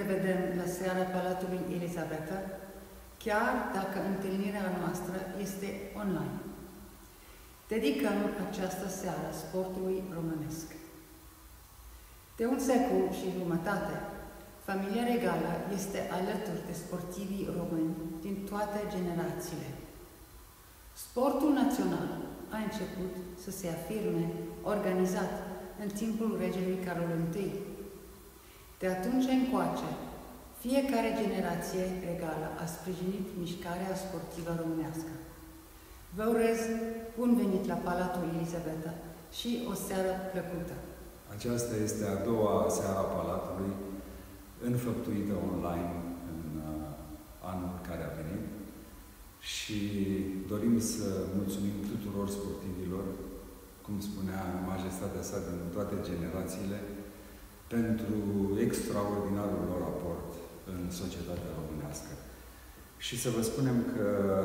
revedem la seara Palatului Elisabeta, chiar dacă întâlnirea noastră este online. Dedicăm această seară sportului românesc. De un secol și jumătate, familia regală este alături de sportivii români din toate generațiile. Sportul național a început să se afirme organizat în timpul regelui Carol I. De atunci încoace, fiecare generație regală a sprijinit mișcarea sportivă românească. Vă urez bun venit la Palatul Elisabeta și o seară plăcută! Aceasta este a doua seară a Palatului, înfăptuită online în anul care a venit și dorim să mulțumim tuturor sportivilor, cum spunea Majestatea sa din toate generațiile, pentru extraordinarul lor aport în societatea românească. Și să vă spunem că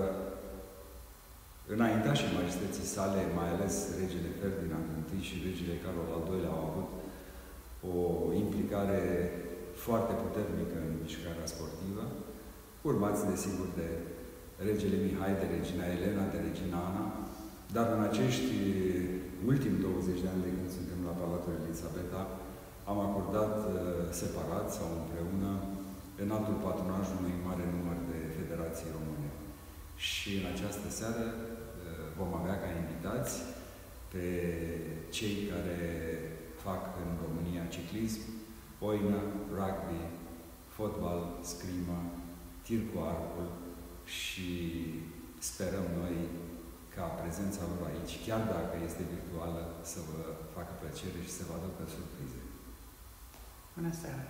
înaintașii majestății sale, mai ales regele Ferdinand I și regele Carol al II, au avut o implicare foarte puternică în mișcarea sportivă, urmați, desigur, de regele Mihai, de regina Elena, de regina Ana, dar în acești ultimi 20 de ani de când suntem la Palatul Elisabeta, am acordat separat sau împreună înaltul patronaj unui mare număr de federații române. Și în această seară vom avea ca invitați pe cei care fac în România ciclism, boină, rugby, fotbal, scrimă, tir cu arcul și sperăm noi ca prezența lor aici, chiar dacă este virtuală, să vă facă plăcere și să vă aducă surprize. Bună seara!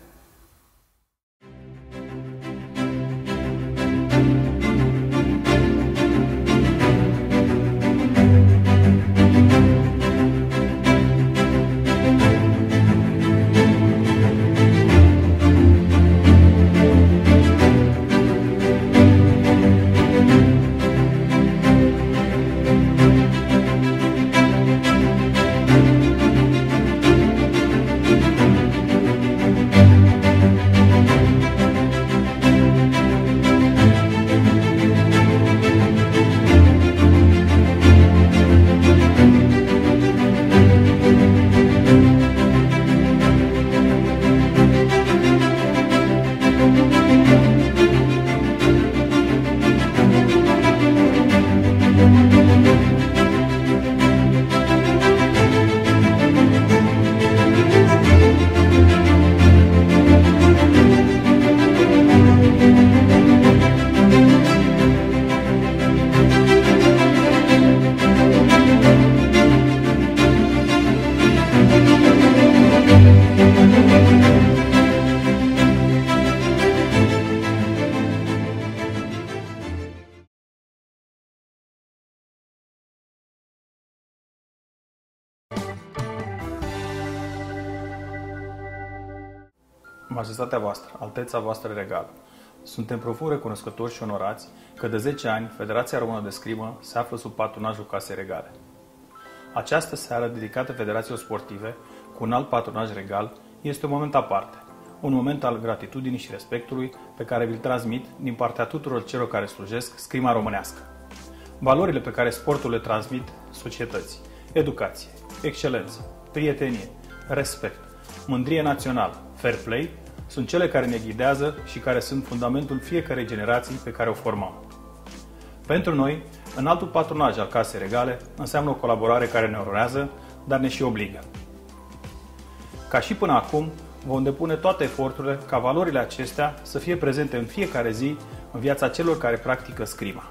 Majestatea voastră, Alteța voastră regală, suntem profund recunoscători și onorați că de 10 ani Federația Română de Scrimă se află sub patronajul Casei Regale. Această seară dedicată Federațiilor Sportive cu un alt patronaj regal este un moment aparte, un moment al gratitudinii și respectului pe care vi-l transmit din partea tuturor celor care slujesc scrima românească. Valorile pe care sportul le transmit societății, educație, excelență, prietenie, respect, mândrie națională, fair play, sunt cele care ne ghidează și care sunt fundamentul fiecarei generații pe care o formăm. Pentru noi, înaltul patronaj al Casei Regale înseamnă o colaborare care ne onorează, dar ne și obligă. Ca și până acum, vom depune toate eforturile ca valorile acestea să fie prezente în fiecare zi în viața celor care practică scrima.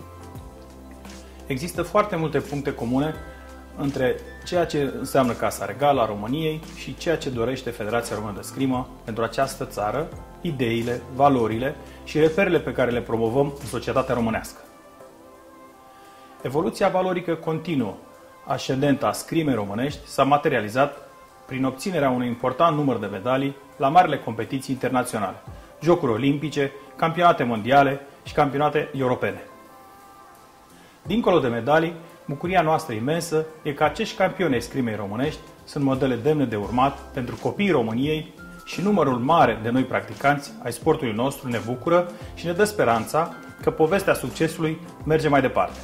Există foarte multe puncte comune între ceea ce înseamnă Casa Regală a României și ceea ce dorește Federația Română de Scrimă pentru această țară, ideile, valorile și reperele pe care le promovăm în societatea românească. Evoluția valorică continuă, ascendentă a scrimei românești s-a materializat prin obținerea unui important număr de medalii la marile competiții internaționale, Jocuri Olimpice, campionate mondiale și campionate europene. Dincolo de medalii, bucuria noastră imensă e că acești campioni ai scrimei românești sunt modele demne de urmat pentru copiii României și numărul mare de noi practicanți ai sportului nostru ne bucură și ne dă speranța că povestea succesului merge mai departe.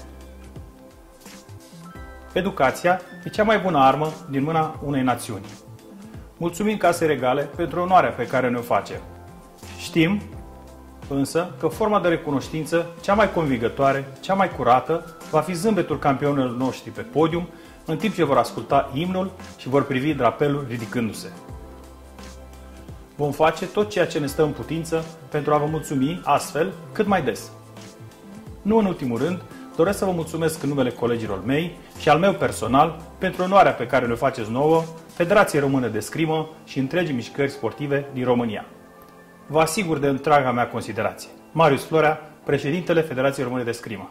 Educația e cea mai bună armă din mâna unei națiuni. Mulțumim Casei Regale pentru onoarea pe care ne-o face. Știm, însă, că forma de recunoștință cea mai convingătoare, cea mai curată, va fi zâmbetul campionilor noștri pe podium, în timp ce vor asculta imnul și vor privi drapelul ridicându-se. Vom face tot ceea ce ne stă în putință pentru a vă mulțumi astfel cât mai des. Nu în ultimul rând, doresc să vă mulțumesc în numele colegilor mei și al meu personal pentru onoarea pe care ne-o faceți nouă, Federației Română de Scrimă și întregii mișcări sportive din România. Vă asigur de întreaga mea considerație. Marius Florea, președintele Federației Române de Scrimă.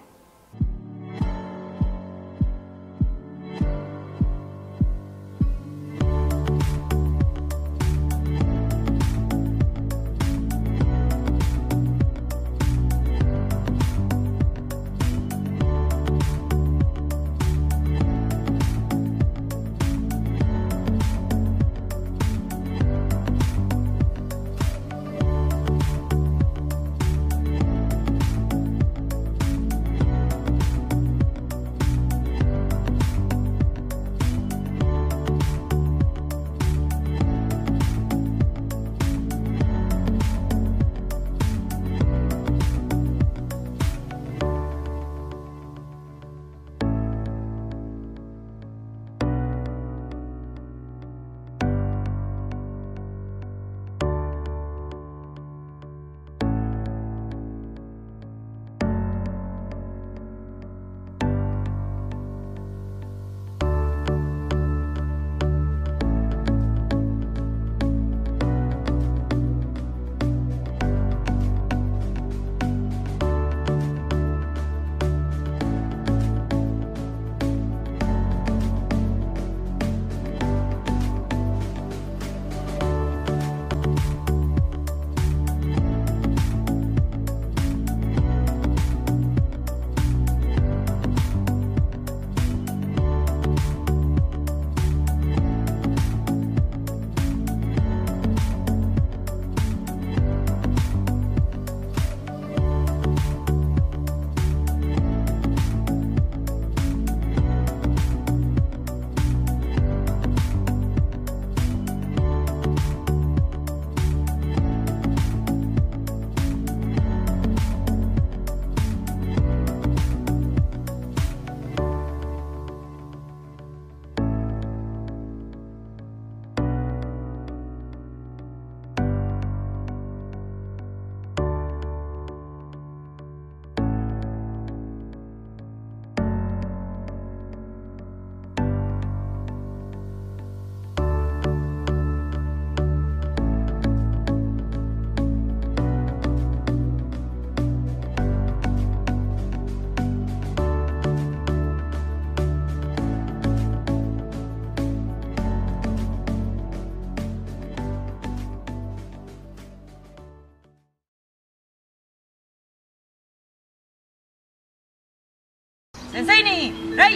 Sensei, rai!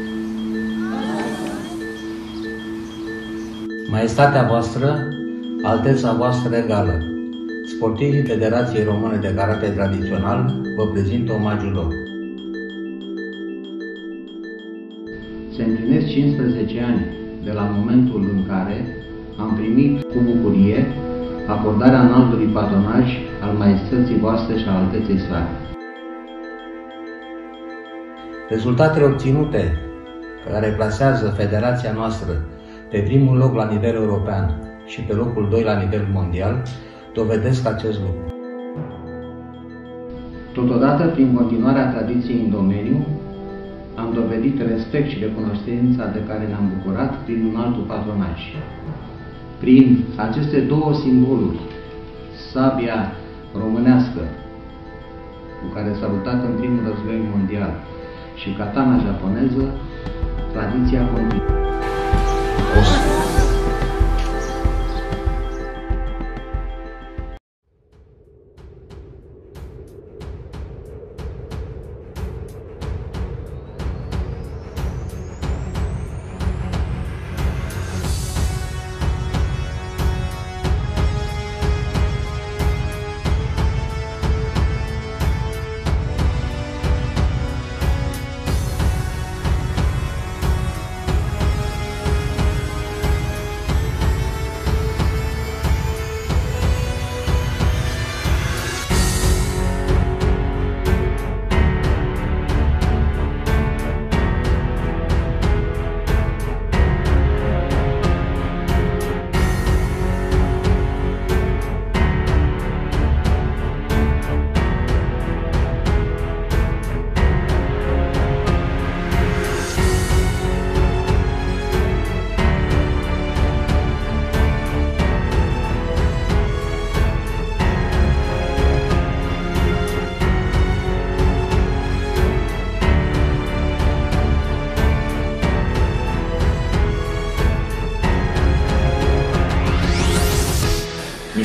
Maestatea voastră, Alteța voastră regală, sportivii Federației Române de Karate Tradițional vă prezintă omagiul lor. Se împlinesc 15 ani de la momentul în care am primit cu bucurie acordarea înaltului patronaj al maestății voastre și al Alteței sale. Rezultatele obținute, care plasează federația noastră pe primul loc la nivel european și pe locul 2 la nivel mondial, dovedesc acest lucru. Totodată, prin continuarea tradiției în domeniu, am dovedit respect și recunoștința de care ne-am bucurat prin un altul patronaj. Prin aceste două simboluri, sabia românească, cu care s-a luptat în primul război mondial, și katana japoneză, tradiția continuă.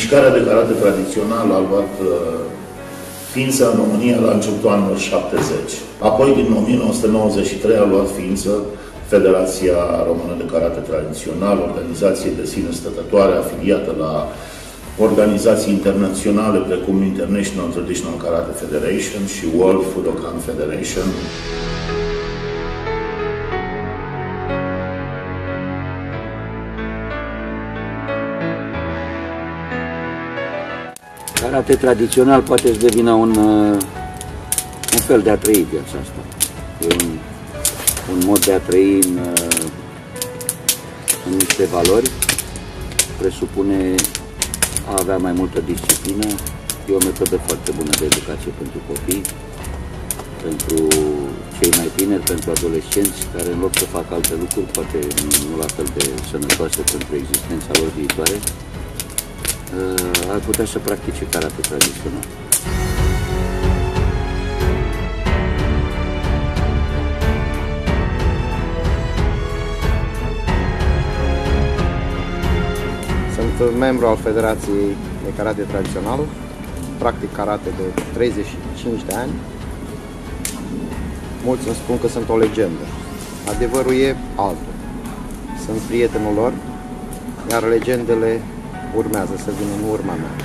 Mișcarea de karate tradițională a luat ființă în România la începutul anilor 70. Apoi, din 1993, a luat ființă Federația Română de Karate Tradițional, organizație de sine stătătoare, afiliată la organizații internaționale precum International Traditional Karate Federation și World Fudokan Federation. Karate tradițional poate să devină un fel de a trăi viața asta. E un mod de a trăi în niște valori, presupune a avea mai multă disciplină. E o metodă foarte bună de educație pentru copii, pentru cei mai tineri, pentru adolescenți, care în loc să facă alte lucruri, poate nu la fel de sănătoase pentru existența lor viitoare, ar putea să practice karate tradițional. Sunt membru al Federației de Karate Tradițional, practic karate de 35 de ani. Mulți îmi spun că sunt o legendă. Adevărul e altul. Sunt prietenul lor, iar legendele urmează să vină în urma mea.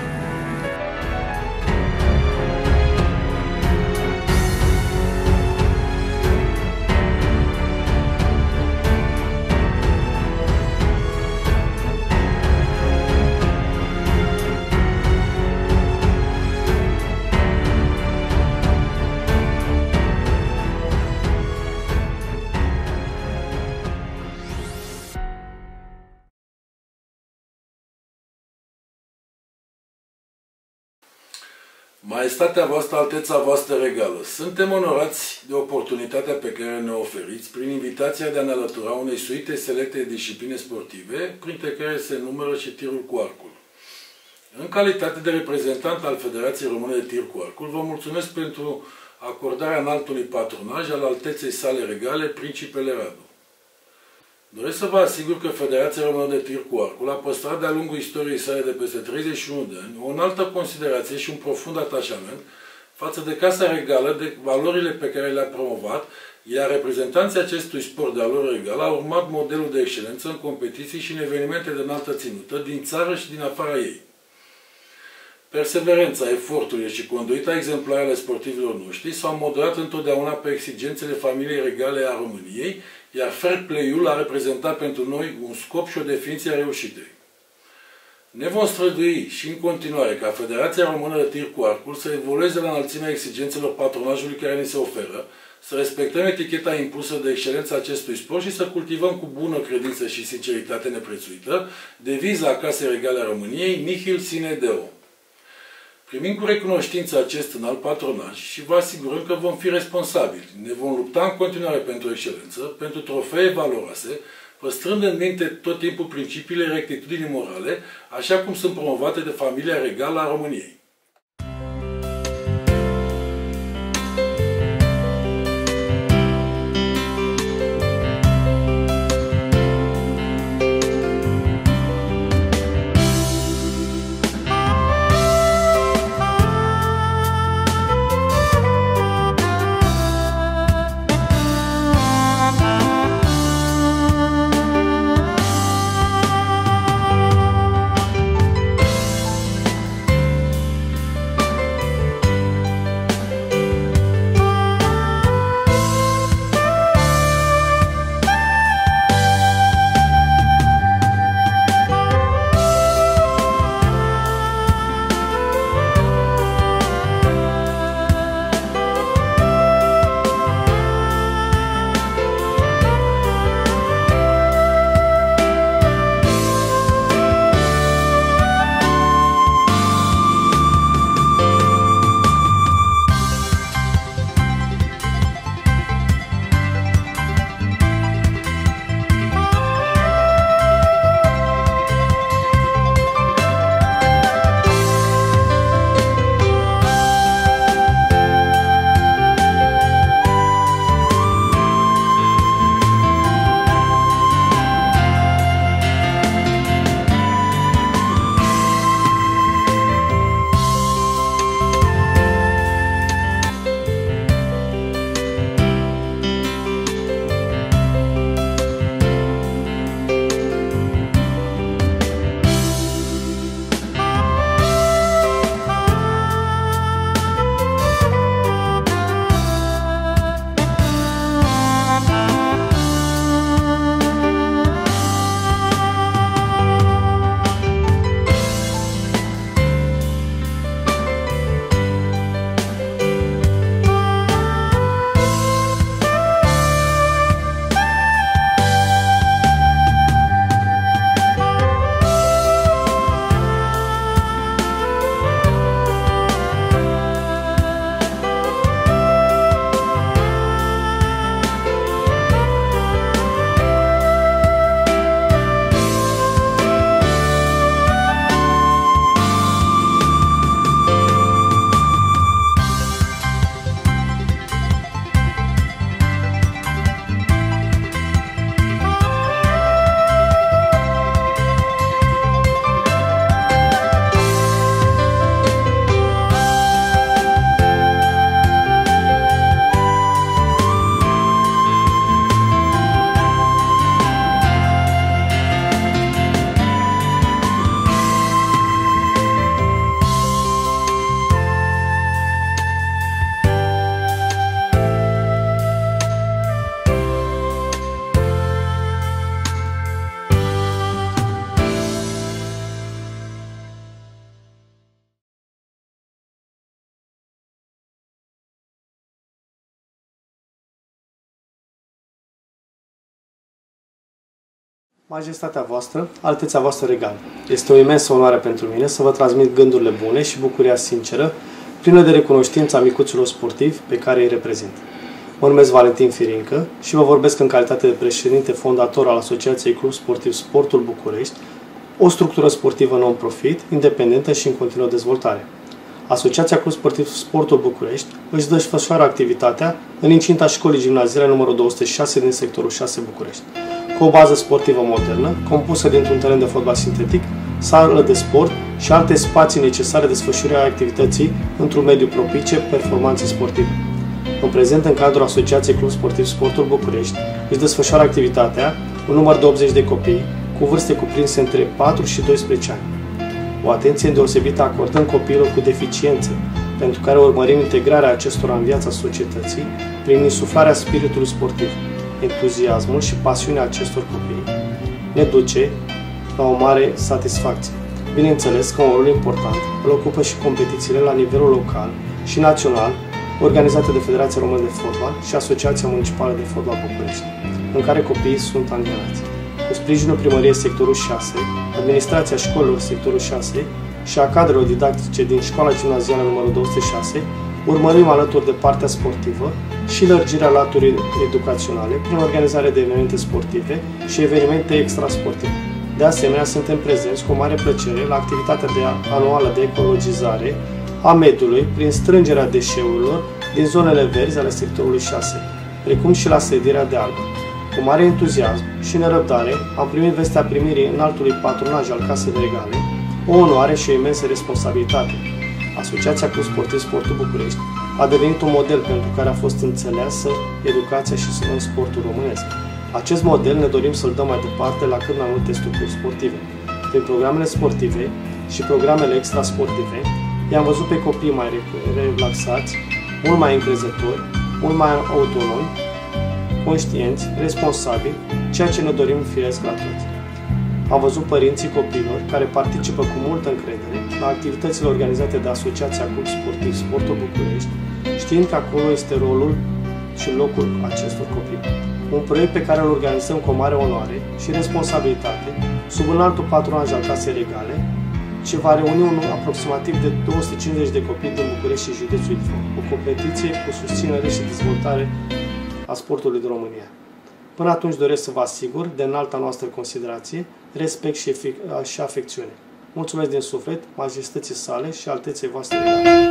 Maestatea voastră, Alteța voastră regală, suntem onorați de oportunitatea pe care ne oferiți prin invitația de a ne alătura unei suite selecte de discipline sportive, printre care se numără și tirul cu arcul. În calitate de reprezentant al Federației Române de Tir cu Arcul, vă mulțumesc pentru acordarea înaltului patronaj al Alteței sale regale, Principele Radu. Doresc să vă asigur că Federația Română de Tir cu Arcul a păstrat de-a lungul istoriei sale de peste 31 de ani o înaltă considerație și un profund atașament față de Casa Regală, de valorile pe care le-a promovat, iar reprezentanții acestui sport de valori regală au urmat modelul de excelență în competiții și în evenimente de înaltă ținută din țară și din afara ei. Perseverența, eforturile și conduita exemplară ale sportivilor noștri s-au modelat întotdeauna pe exigențele familiei regale a României, iar fair play-ul a reprezentat pentru noi un scop și o definiție a reușitei. Ne vom strădui și în continuare ca Federația Română de Tir cu Arcul să evolueze la înălțimea exigențelor patronajului care ni se oferă, să respectăm eticheta impusă de excelența acestui sport și să cultivăm cu bună credință și sinceritate neprețuită deviza a Casei Regale a României, Nihil sine deo. Primim cu recunoștință acest înalt patronaj și vă asigurăm că vom fi responsabili. Ne vom lupta în continuare pentru excelență, pentru trofee valoroase, păstrând în minte tot timpul principiile rectitudinii morale, așa cum sunt promovate de familia regală a României. Majestatea voastră, Alteța voastră regală, este o imensă onoare pentru mine să vă transmit gândurile bune și bucuria sinceră, plină de recunoștință a micuților sportivi pe care îi reprezint. Mă numesc Valentin Firincă și vă vorbesc în calitate de președinte fondator al Asociației Club Sportiv Sportul București, o structură sportivă non-profit, independentă și în continuă dezvoltare. Asociația Club Sportiv Sportul București își desfășoară activitatea în incinta școlii gimnaziale numărul 206 din sectorul 6 București, cu o bază sportivă modernă, compusă dintr-un teren de fotbal sintetic, sală de sport și alte spații necesare desfășurării activității într-un mediu propice performanței sportive. În prezent, în cadrul Asociației Club Sportiv Sportul București, își desfășoară activitatea un număr de 80 de copii, cu vârste cuprinse între 4 și 12 ani. O atenție deosebită acordăm copiilor cu deficiențe, pentru care urmărim integrarea acestora în viața societății prin insuflarea spiritului sportiv. Entuziasmul și pasiunea acestor copii ne duce la o mare satisfacție. Bineînțeles că un rol important îl ocupă și competițiile la nivelul local și național, organizate de Federația Română de Fotbal și Asociația Municipală de Fotbal București, în care copiii sunt angajați. Cu sprijinul primăriei sectorul 6, administrația școlilor sectorul 6 și a cadrelor didactice din școala gimnazială numărul 206, urmărim alături de partea sportivă și lărgirea laturii educaționale prin organizarea de evenimente sportive și evenimente extrasportive. De asemenea, suntem prezenți cu mare plăcere la activitatea anuală de ecologizare a mediului prin strângerea deșeurilor din zonele verzi ale sectorului 6, precum și la sedirea de albă. Cu mare entuziasm și nerăbdare am primit vestea primirii înaltului patronaj al Casei Regale, o onoare și o imensă responsabilitate. Asociația Club Sportiv Sportul București a devenit un model pentru care a fost înțeleasă educația și în sportul românesc. Acest model ne dorim să-l dăm mai departe la cât mai multe structuri sportive. Prin programele sportive și programele extrasportive, i-am văzut pe copii mai relaxați, mult mai încrezători, mult mai autonomi, conștienți, responsabili, ceea ce ne dorim firesc la toți. Am văzut părinții copiilor care participă cu multă încredere la activitățile organizate de Asociația Club Sportiv Sportul București, știind că acolo este rolul și locul acestor copii. Un proiect pe care îl organizăm cu o mare onoare și responsabilitate, sub un altul patronaj al Casei Regale, ce va reuni aproximativ de 250 de copii din București și județul Ilfov, o competiție cu susținere și dezvoltare a sportului din România. Până atunci doresc să vă asigur de înalta noastră considerație, respect și afecțiune. Mulțumesc din suflet, majestății sale și alteței voastre regale.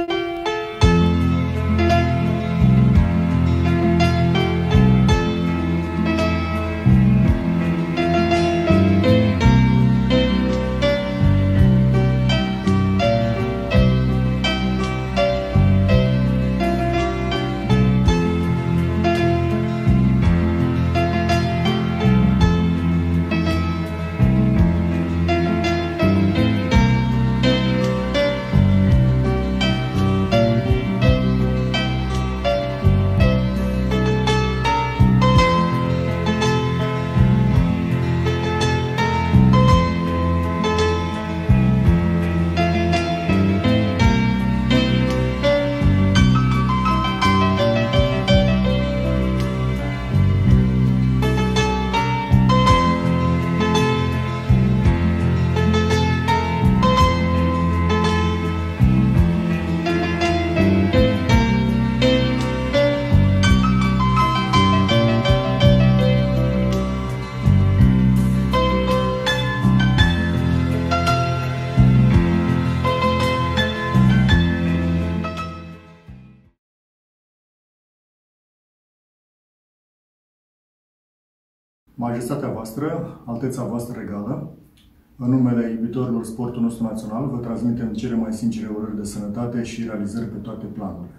Majestatea voastră, Alteța voastră regală, în numele iubitorilor sportul nostru național, vă transmitem cele mai sincere urări de sănătate și realizări pe toate planurile.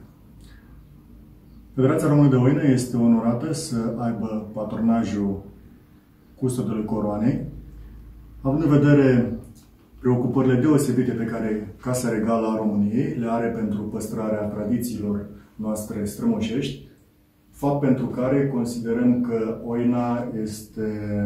Federația Română de Oină este onorată să aibă patronajul custodului coroanei, având în vedere preocupările deosebite pe care Casa Regală a României le are pentru păstrarea tradițiilor noastre strămoșești, fapt pentru care considerăm că Oina este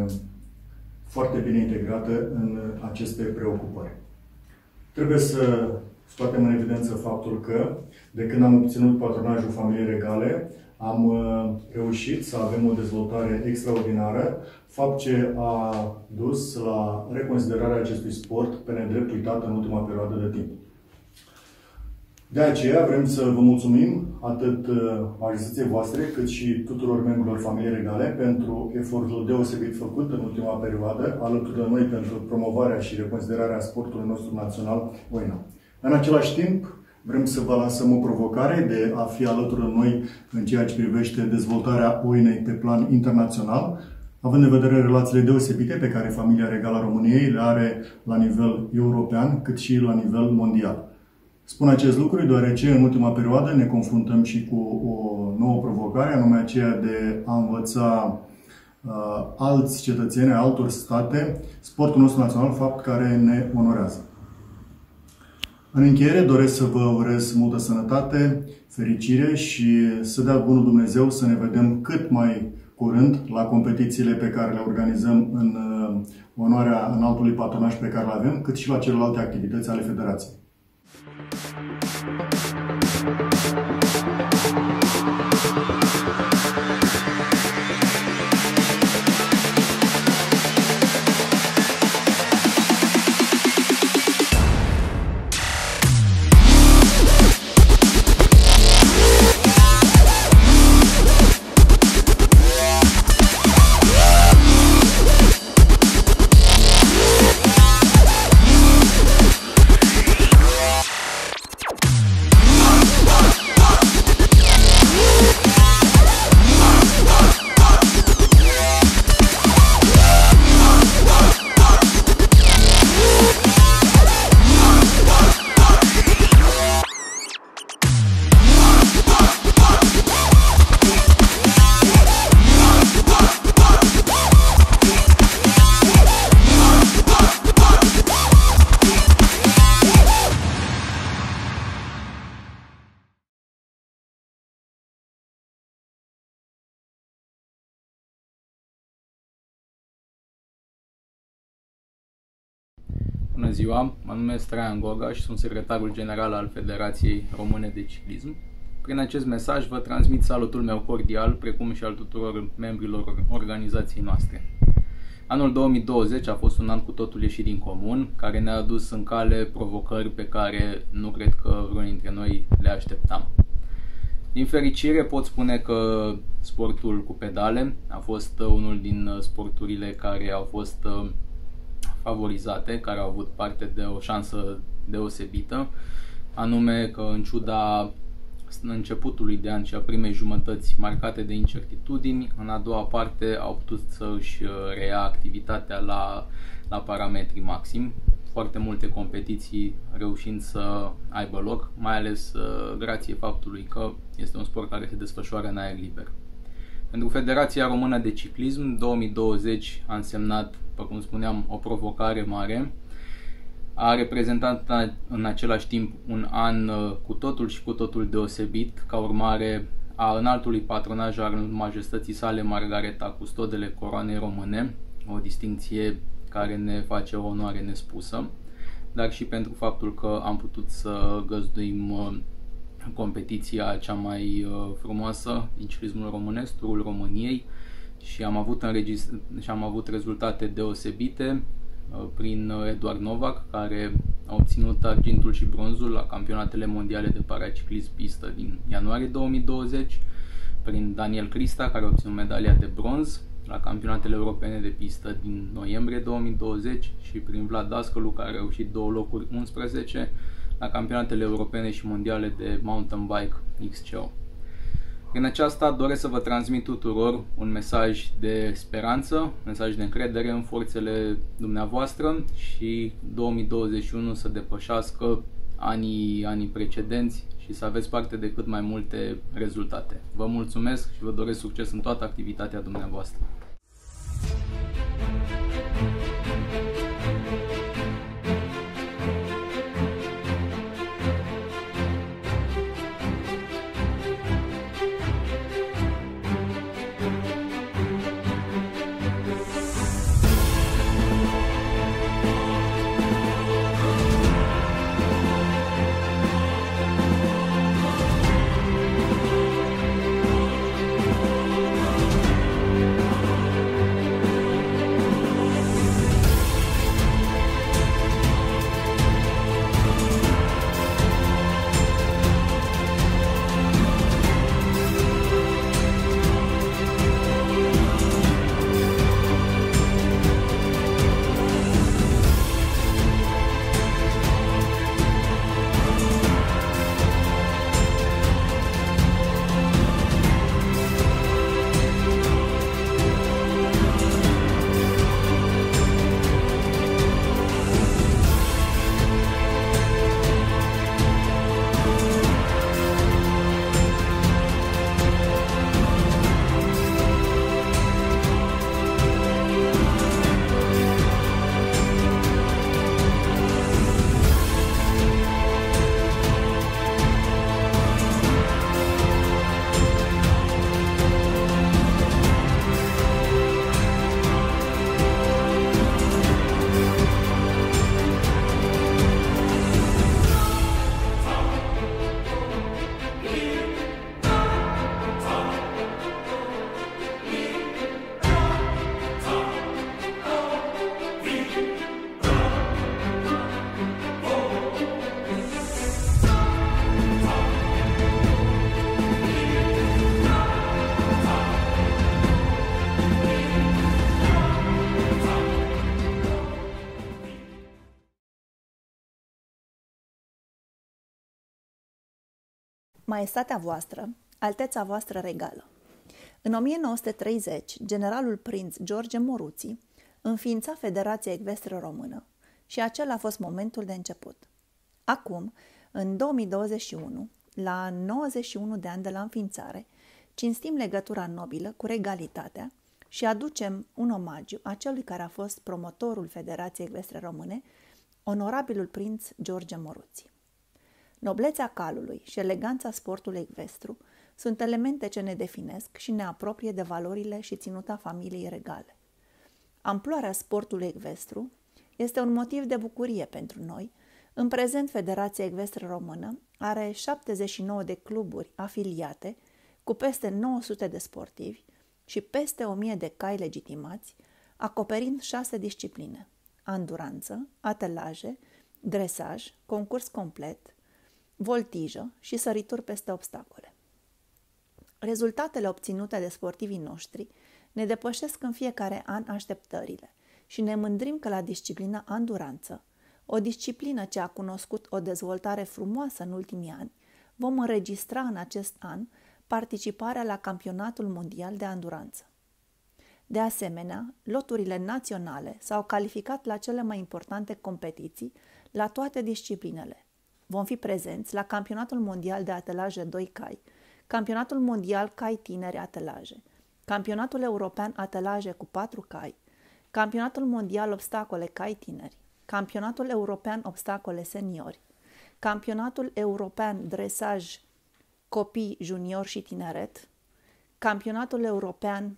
foarte bine integrată în aceste preocupări. Trebuie să scoatem în evidență faptul că, de când am obținut patronajul familiei regale, am reușit să avem o dezvoltare extraordinară, fapt ce a dus la reconsiderarea acestui sport pe nedrept uitat în ultima perioadă de timp. De aceea vrem să vă mulțumim atât majestății voastre, cât și tuturor membrilor familiei regale pentru efortul deosebit făcut în ultima perioadă, alături de noi pentru promovarea și reconsiderarea sportului nostru național, oina. În același timp, vrem să vă lansăm o provocare de a fi alături de noi în ceea ce privește dezvoltarea oinei pe plan internațional, având în vedere relațiile deosebite pe care familia regală a României le are la nivel european, cât și la nivel mondial. Spun acest lucru deoarece în ultima perioadă ne confruntăm și cu o nouă provocare, anume aceea de a învăța alți cetățeni, altor state, sportul nostru național, fapt care ne onorează. În încheiere doresc să vă urez multă sănătate, fericire și să dea bunul Dumnezeu să ne vedem cât mai curând la competițiile pe care le organizăm în onoarea înaltului patronaj pe care le avem, cât și la celelalte activități ale Federației. Bună ziua, mă numesc Traian Goga și sunt secretarul general al Federației Române de Ciclism. Prin acest mesaj vă transmit salutul meu cordial, precum și al tuturor membrilor organizației noastre. Anul 2020 a fost un an cu totul ieșit din comun, care ne-a adus în cale provocări pe care nu cred că vreunul dintre noi le așteptam. Din fericire pot spune că sportul cu pedale a fost unul din sporturile care au fost favorizate, care au avut parte de o șansă deosebită, anume că în ciuda începutului de an și a primei jumătăți marcate de incertitudini, în a doua parte au putut să își reia activitatea la parametri maxim, foarte multe competiții reușind să aibă loc, mai ales grație faptului că este un sport care se desfășoară în aer liber. Pentru Federația Română de Ciclism, 2020 a însemnat, după cum spuneam, o provocare mare. A reprezentat în același timp un an cu totul și cu totul deosebit, ca urmare a înaltului patronaj al majestății sale Margareta, custodele coroanei române, o distincție care ne face o onoare nespusă, dar și pentru faptul că am putut să găzduim competiția cea mai frumoasă din ciclismul românesc, Turul României, și am avut rezultate deosebite prin Eduard Novak, care a obținut argintul și bronzul la campionatele mondiale de paraciclism pistă din ianuarie 2020, prin Daniel Crista, care a obținut medalia de bronz la campionatele europene de pistă din noiembrie 2020, și prin Vlad Dascălu, care a reușit 2 locuri 11 la campionatele europene și mondiale de mountain bike XCO. Prin aceasta doresc să vă transmit tuturor un mesaj de speranță, un mesaj de încredere în forțele dumneavoastră și 2021 să depășească anii precedenți și să aveți parte de cât mai multe rezultate. Vă mulțumesc și vă doresc succes în toată activitatea dumneavoastră. Maestatea voastră, Alteța voastră regală. În 1930, generalul prinț George Moruții înființa Federația Ecvestră Română și acela a fost momentul de început. Acum, în 2021, la 91 de ani de la înființare, cinstim legătura nobilă cu regalitatea și aducem un omagiu acelui care a fost promotorul Federației Ecvestre Române, onorabilul prinț George Moruții. Noblețea calului și eleganța sportului ecvestru sunt elemente ce ne definesc și ne apropie de valorile și ținuta familiei regale. Amploarea sportului ecvestru este un motiv de bucurie pentru noi. În prezent, Federația Ecvestră Română are 79 de cluburi afiliate cu peste 900 de sportivi și peste 1000 de cai legitimați, acoperind 6 discipline: anduranță, atelaje, dresaj, concurs complet, voltijă și sărituri peste obstacole. Rezultatele obținute de sportivii noștri ne depășesc în fiecare an așteptările și ne mândrim că la disciplina anduranță, o disciplină ce a cunoscut o dezvoltare frumoasă în ultimii ani, vom înregistra în acest an participarea la Campionatul Mondial de Anduranță. De asemenea, loturile naționale s-au calificat la cele mai importante competiții la toate disciplinele. Vom fi prezenți la Campionatul Mondial de Atelaje 2 cai, Campionatul Mondial Cai Tineri Atelaje, Campionatul European Atelaje cu 4 cai, Campionatul Mondial Obstacole Cai Tineri, Campionatul European Obstacole Seniori, Campionatul European Dresaj Copii Junior și Tineret, Campionatul European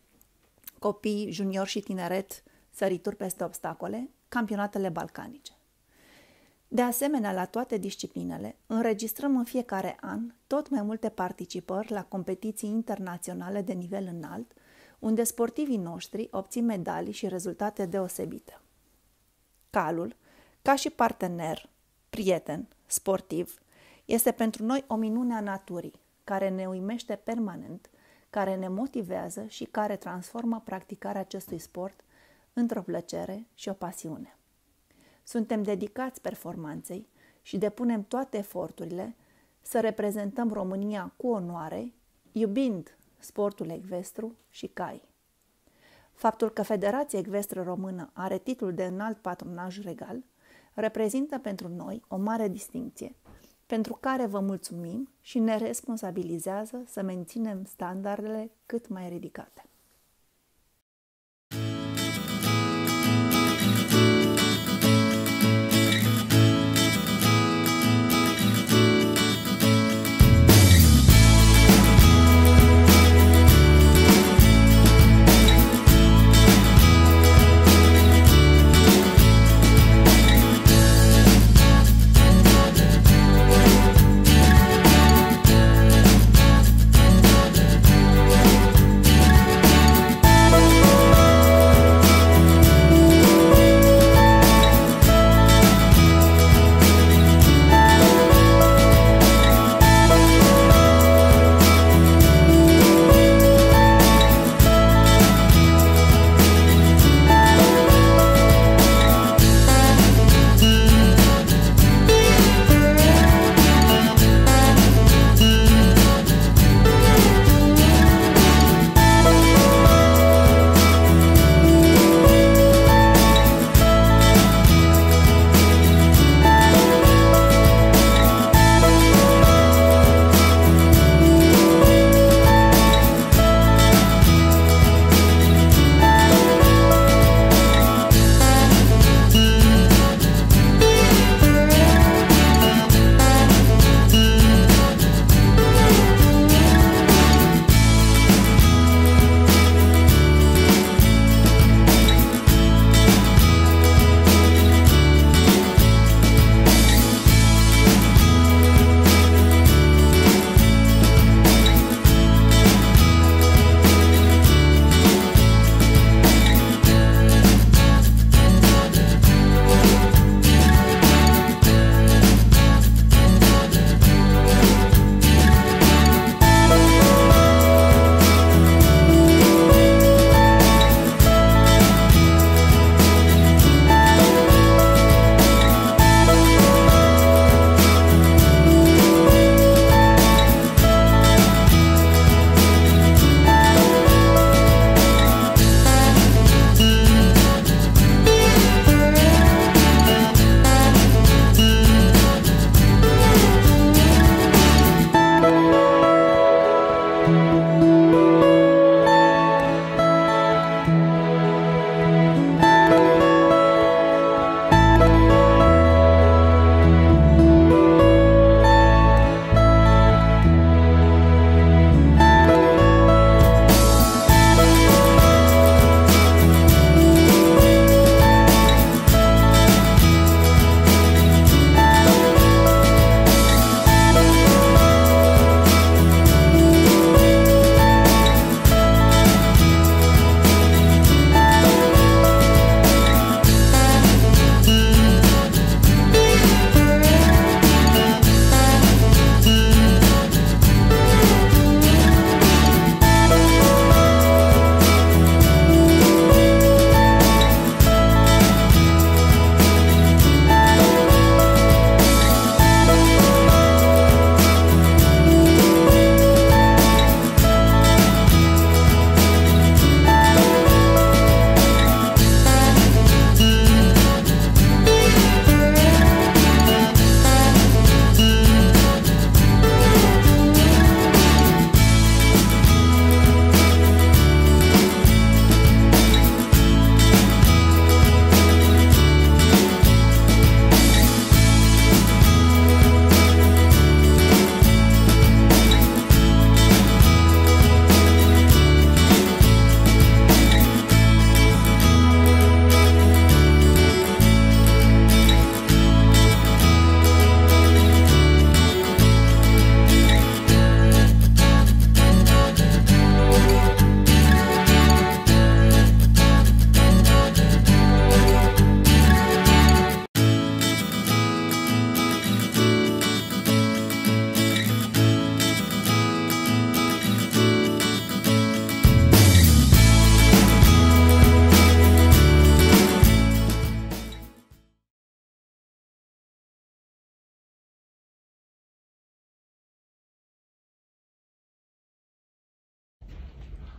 Copii Junior și Tineret Sărituri peste obstacole, campionatele balcanice. De asemenea, la toate disciplinele, înregistrăm în fiecare an tot mai multe participări la competiții internaționale de nivel înalt, unde sportivii noștri obțin medalii și rezultate deosebite. Calul, ca și partener, prieten, sportiv, este pentru noi o minune a naturii, care ne uimește permanent, care ne motivează și care transformă practicarea acestui sport într-o plăcere și o pasiune. Suntem dedicați performanței și depunem toate eforturile să reprezentăm România cu onoare, iubind sportul ecvestru și cai. Faptul că Federația Ecvestră Română are titlul de înalt patronaj regal reprezintă pentru noi o mare distincție, pentru care vă mulțumim și ne responsabilizează să menținem standardele cât mai ridicate.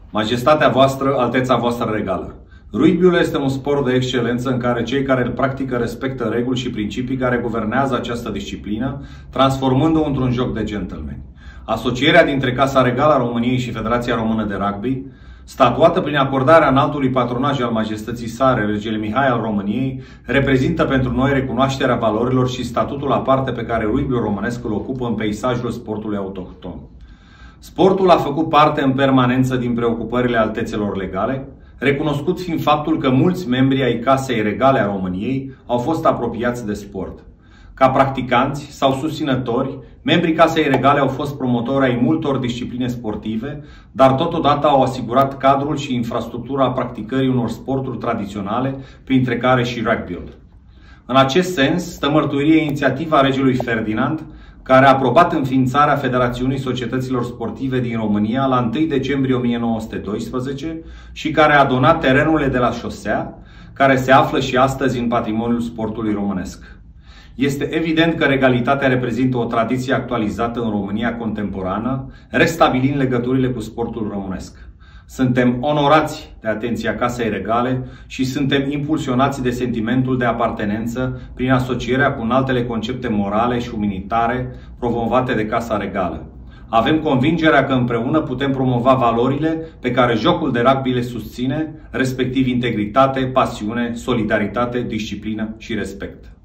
Majestatea voastră, Alteța voastră regală. Rugby-ul este un sport de excelență în care cei care îl practică respectă reguli și principii care guvernează această disciplină, transformându-o într-un joc de gentlemen. Asocierea dintre Casa Regală a României și Federația Română de Rugby, statuată prin acordarea înaltului patronaj al Majestății sale, Regele Mihai al României, reprezintă pentru noi recunoașterea valorilor și statutul aparte pe care rugby-ul românesc îl ocupă în peisajul sportului autohton. Sportul a făcut parte în permanență din preocupările altețelor legale, recunoscut fiind faptul că mulți membri ai Casei Regale a României au fost apropiați de sport. Ca practicanți sau susținători, membrii Casei Regale au fost promotori ai multor discipline sportive, dar totodată au asigurat cadrul și infrastructura practicării unor sporturi tradiționale, printre care și rugby-ul. În acest sens, stă mărturie inițiativa regelui Ferdinand, care a aprobat înființarea Federațiunii Societăților Sportive din România la 1 decembrie 1912 și care a donat terenurile de la șosea, care se află și astăzi în patrimoniul sportului românesc. Este evident că regalitatea reprezintă o tradiție actualizată în România contemporană, restabilind legăturile cu sportul românesc. Suntem onorați de atenția Casei Regale și suntem impulsionați de sentimentul de apartenență prin asocierea cu altele concepte morale și umanitare promovate de Casa Regală. Avem convingerea că împreună putem promova valorile pe care jocul de rugby le susține, respectiv integritate, pasiune, solidaritate, disciplină și respect.